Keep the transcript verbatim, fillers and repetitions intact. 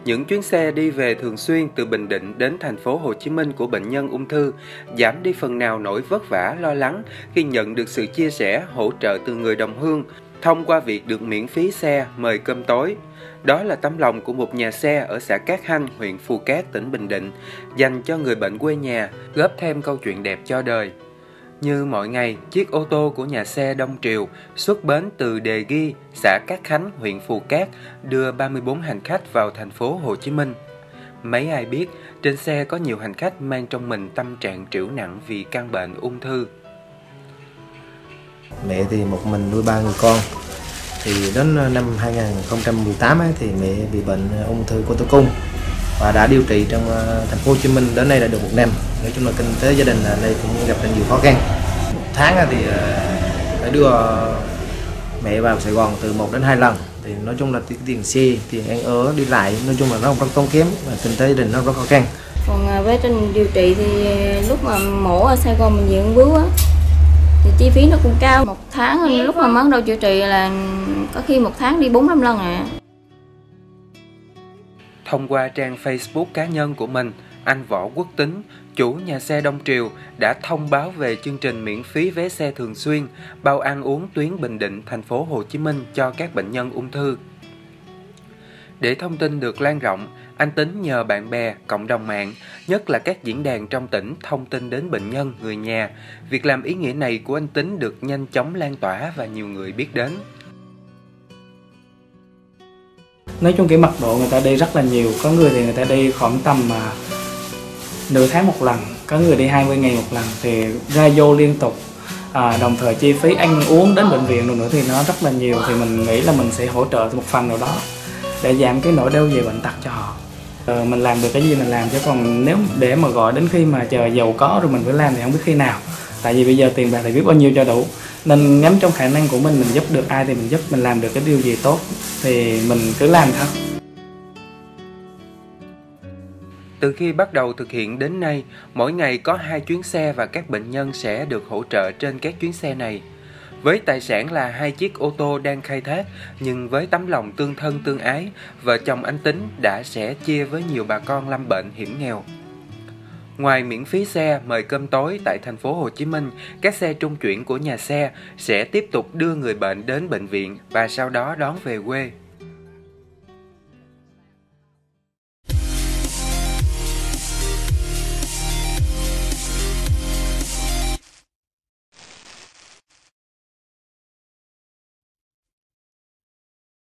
Những chuyến xe đi về thường xuyên từ Bình Định đến thành phố Hồ Chí Minh của bệnh nhân ung thư giảm đi phần nào nỗi vất vả lo lắng khi nhận được sự chia sẻ, hỗ trợ từ người đồng hương thông qua việc được miễn phí xe mời cơm tối. Đó là tấm lòng của một nhà xe ở xã Cát Hanh, huyện Phù Cát, tỉnh Bình Định, dành cho người bệnh quê nhà, góp thêm câu chuyện đẹp cho đời. Như mọi ngày, chiếc ô tô của nhà xe Đông Triều xuất bến từ Đề Ghi, xã Cát Khánh, huyện Phù Cát, đưa ba mươi bốn hành khách vào thành phố Hồ Chí Minh. Mấy ai biết, trên xe có nhiều hành khách mang trong mình tâm trạng trĩu nặng vì căn bệnh ung thư. Mẹ thì một mình nuôi ba người con. Thì đến năm hai nghìn không trăm mười tám ấy, thì mẹ bị bệnh ung thư cổ tử cung và đã điều trị trong thành phố Hồ Chí Minh đến nay đã được một năm. Nói chung là kinh tế gia đình ở đây cũng gặp nhiều khó khăn. Một tháng thì phải đưa mẹ vào Sài Gòn từ một đến hai lần. Thì nói chung là tiền xe, tiền ăn ở, đi lại, nói chung là nó rất tốn kém và kinh tế gia đình nó rất khó khăn. Còn với trình điều trị thì lúc mà mổ ở Sài Gòn mình diện bướu á, thì chi phí nó cũng cao. Một tháng lúc mà bắt đầu chữa trị là có khi một tháng đi bốn năm lần à. Thông qua trang Facebook cá nhân của mình, anh Võ Quốc Tính, chủ nhà xe Đông Triều, đã thông báo về chương trình miễn phí vé xe thường xuyên, bao ăn uống tuyến Bình Định, thành phố Hồ Chí Minh cho các bệnh nhân ung thư. Để thông tin được lan rộng, anh Tính nhờ bạn bè, cộng đồng mạng, nhất là các diễn đàn trong tỉnh thông tin đến bệnh nhân, người nhà. Việc làm ý nghĩa này của anh Tính được nhanh chóng lan tỏa và nhiều người biết đến. Nói chung cái mật độ người ta đi rất là nhiều, có người thì người ta đi khoảng tầm mà nửa tháng một lần, có người đi hai mươi ngày một lần, thì ra vô liên tục. À, đồng thời chi phí ăn uống đến bệnh viện rồi nữa thì nó rất là nhiều, thì mình nghĩ là mình sẽ hỗ trợ một phần nào đó để giảm cái nỗi đau về bệnh tật cho họ. À, mình làm được cái gì mình làm, chứ còn nếu để mà gọi đến khi mà chờ giàu có rồi mình phải làm thì không biết khi nào. Tại vì bây giờ tiền bạc thì biết bao nhiêu cho đủ, nên nhắm trong khả năng của mình, mình giúp được ai thì mình giúp, mình làm được cái điều gì tốt thì mình cứ làm thôi. Từ khi bắt đầu thực hiện đến nay, mỗi ngày có hai chuyến xe và các bệnh nhân sẽ được hỗ trợ trên các chuyến xe này. Với tài sản là hai chiếc ô tô đang khai thác, nhưng với tấm lòng tương thân tương ái, vợ chồng anh Tính đã sẻ chia với nhiều bà con lâm bệnh hiểm nghèo. Ngoài miễn phí xe mời cơm tối tại thành phố Hồ Chí Minh, các xe trung chuyển của nhà xe sẽ tiếp tục đưa người bệnh đến bệnh viện và sau đó đón về quê.